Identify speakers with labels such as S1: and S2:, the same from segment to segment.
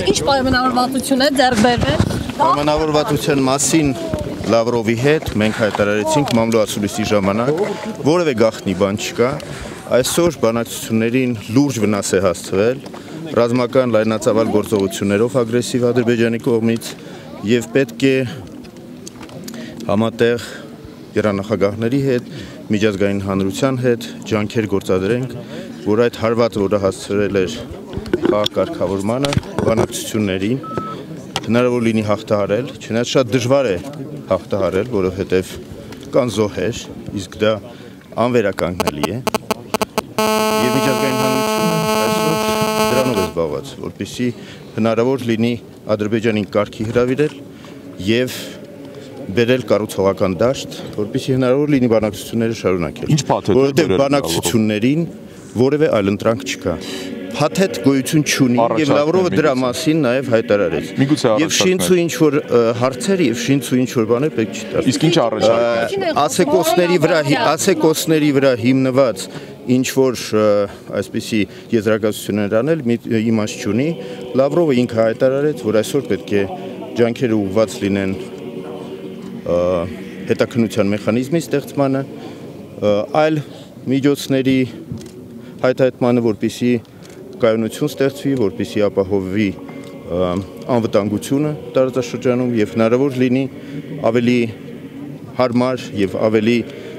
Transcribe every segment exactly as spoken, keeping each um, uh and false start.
S1: Ինչ պայմանավորվածություն է ձեռք բերվել։
S2: Պայմանավորվածության մասին Լավրովի հետ մենք հայտարարեցինք մամլո ասուլիսի ժամանակ, որևէ գաղտնի բան չկա, այսօր բանակցություններին լուրջ վնաս է հասցվել ռազմական լայնածավալ գործողություններով ագրեսիվ Ադրբեջանի կողմից եւ պետք է համատեղ երանախագահների հետ, միջազգային հանրության հետ ջանքեր գործադրենք, որ այդ հարվածը, որը հասցրել էր կարգավորմանը, բանակցություններին հնարավոր լինի հաղթահարել, չնայած շատ դժվար է հաղթահարել, որովհետև կան զոհեր, իսկ դա անվերականգնելի է։ Եվ միջազգային հանրությունը այսօր դրանով է զբաղված, որպեսզի հնարավոր լինի Ադրբեջանին կարգի հրավիրել եւ բերել կառուցողական դաշտ, որպեսզի հնարավոր լինի բանակցությունները շարունակել։
S3: Ինչ փաթեթ է
S2: որովհետև բանակցություններին որևէ այլընտրանք չկա։ Փաթեթ գոյություն չունի եւ Լավրովը դրա մասին նաեւ հայտարարեց։ Եվ շինցու ինչ որ հարցեր եւ շինցու ինչ որ բաներ պետք չի տալ։
S3: Իսկ ինչ առաջարկներ։
S2: Ասեկոսների վրա, ասեկոսների վրա հիմնված ինչ որ այսպիսի եզրակացություններ անել իմաստ չունի։ Լավրովը ինքը հայտարարեց, որ այսօր պետք է ջանքերը ուղղված լինեն հետաքննության մեխանիզմի ստեղծմանը, այլ միջոցների հայտարարմանը, որպեսզի կայունություն ստեղծվի, որպեսզի ապահովվի անվտանգությունը տարածաշրջանում եւ հնարավոր լինի ավելի հարմար եւ ավելի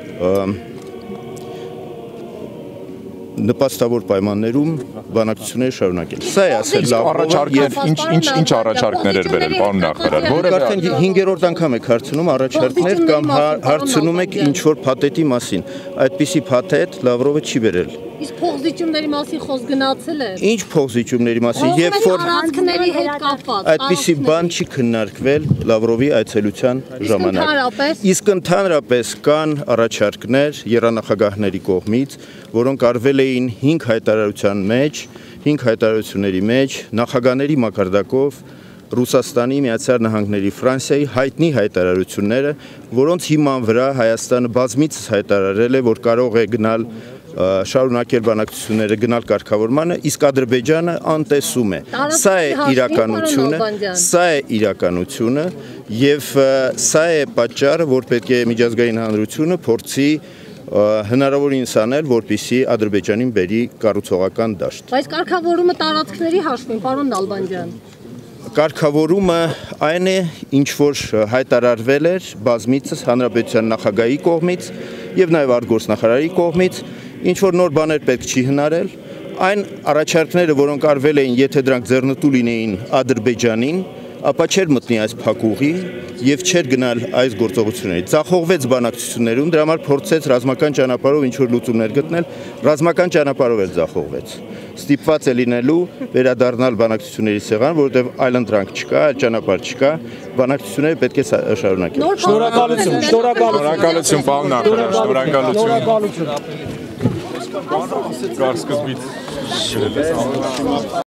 S2: նպաստավոր պայմաններում բանակցություններ շարունակել։ Սա է ասել Լավրովը եւ
S3: ինչ ինչ ինչ առաջարկներ էր վերել, պարոն նախարար։
S2: Որը արդեն հինգերորդ անգամ եք հարցնում առաջարկներ կամ հարցնում եք ինչ որ փաթեթի մասին։ Այդպիսի փաթեթ Լավրովը չի վերել։
S1: Իսկ փոխզիջումների մասին խոսք գնացել է։
S2: Ինչ փոխզիջումների մասին, երբ որ
S1: տարածքների հետ կապված
S2: այդպիսի բան չի քննարկվել Լավրովի այցելության ժամանակ։ Իսկ ընդհանրապես կան առաջարկներ եռանախագահների կողմից, որոնք արվել էին հինգ հայտարարության մեջ, հինգ հայտարարությունների մեջ, նախագահների մակարդակով Ռուսաստանի, Միացյալ Նահանգների, Ֆրանսիայի հայտնի հայտարարությունները, որոնց հիման վրա Հայաստանը բազմիցս հայտարարել է, որ կարող է գնալ շարունակել բանակցությունները, գնալ կարգավորմանը, իսկ Ադրբեջանը անտեսում է։ Սա է իրականությունը, սա է իրականությունը եւ սա է պատճառը, որ պետք է միջազգային հանրությունը փորձի հնարավորինս անել, որպեսզի Ադրբեջանին բերի կառուցողական դաշտ։
S1: Բայց կարգավորումը տարածքների հաշվին, պարոն Նալբանդյան։
S2: Կարգավորումը այն է, ինչ որ հայտարարվել էր բազմիցս հանրապետության նախագահի կողմից եւ նաեւ արտգործնախարարի կողմից, ինչ որ նոր բաներ պետք չի հնարել, այն առաջարկները, որոնք արվել էին, եթե դրանք ձեռնտու լինեին Ադրբեջանին, ապա չէր մտնի այս փակուղի եւ չէր գնալ այս գործողությունների։ Ձախողվեց բանակցություններում, դրա համար փորձեց ռազմական ճանապարհով ինչ որ լուծումներ գտնել, ռազմական ճանապարհով էլ ձախողվեց։ Ստիպված է լինելու վերադառնալ բանակցությունների սեղան, որովհետեւ այլընտրանք չկա, այլ ճանապարհ չկա, բանակցությունները պետք է շարունակել։
S3: Շնորհակալություն, շնորհակալություն, պարոն նախարար, շնորհակալություն։ Կարծես